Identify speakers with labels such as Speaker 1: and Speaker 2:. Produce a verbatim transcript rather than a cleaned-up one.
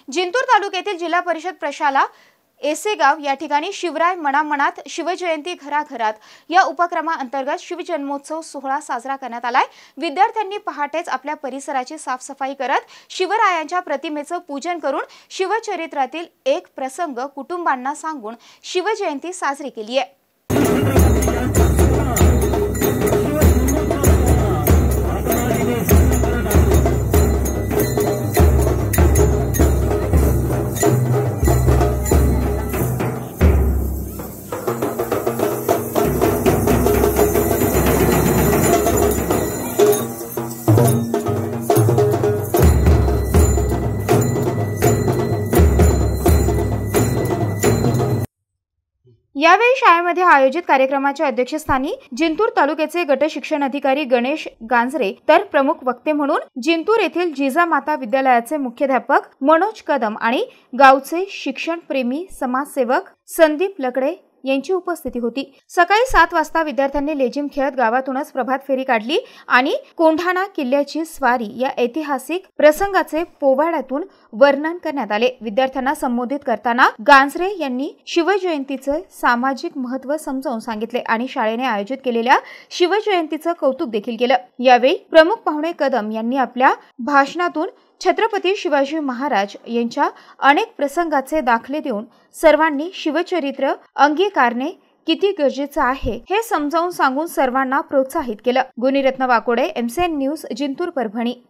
Speaker 1: जिंतूर तालुक्यातील जिल्हा परिषद प्रशाला एसेगाव या ठिकाणी शिवराय मनामनात शिवजयंती घराघरात या उपक्रमाअंतर्गत शिवजन्मोत्सव सोहळा साजरा करण्यात आलाय। विद्यार्थ्यांनी पहाटेच आपल्या परिसराची साफसफाई करत शिवरायांच्या प्रतिमेचं पूजन करून शिवचरित्रातील एक प्रसंग कुटुंबांना सांगून शिवजयंती साजरी केली आहे। यावेळी शाळेमध्ये आयोजित कार्यक्रमाच्या अध्यक्षस्थानी जिंतूर तालुक्याचे गट शिक्षण अधिकारी गणेश गांजरे तर प्रमुख वक्ते म्हणून जिंतूर येथील जिजामाता विद्यालयाचे मुख्याध्यापक मनोज कदम आणि गावचे शिक्षणप्रेमी समाजसेवक संदीप लकडे यांची उपस्थिती होती। सकाळी सात वाजता विद्यार्थ्यांनी लेझिम खेळत गावातूनच प्रभात फेरी काढली आणि कोंढाणा किल्ल्याची स्वारी या ऐतिहासिक प्रसंगाचे पोवाड्यातून वर्णन करण्यात आले। विद्यार्थ्यांना संबोधित करताना गांजरे यांनी शिवजयंतीचे सामाजिक महत्त्व समजावून सांगितले आणि शाळेने आयोजित केलेल्या शिवजयंतीचं कौतुक देखील केलं। यावेळी प्रमुख पाहुणे कदम यांनी आपल्या भाषणातून छत्रपती शिवाजी महाराज यांच्या अनेक प्रसंगाचे दाखले देऊन सर्वांनी शिवचरित्र अंगीकारणे किती गरजेचं आहे हे समजावून सांगून सर्वांना प्रोत्साहित केलं। Guniratna Wakode, MCN news, Jintur, Parbhani.